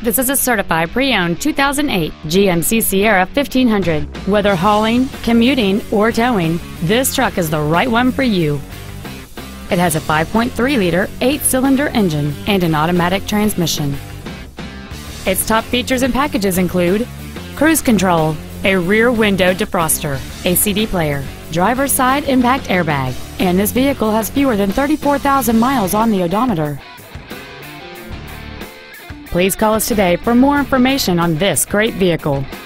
This is a certified pre-owned 2008 GMC Sierra 1500. Whether hauling, commuting, or towing, this truck is the right one for you. It has a 5.3-liter, 8-cylinder engine and an automatic transmission. Its top features and packages include cruise control, a rear window defroster, a CD player, driver's side impact airbag, and this vehicle has fewer than 34,000 miles on the odometer. Please call us today for more information on this great vehicle.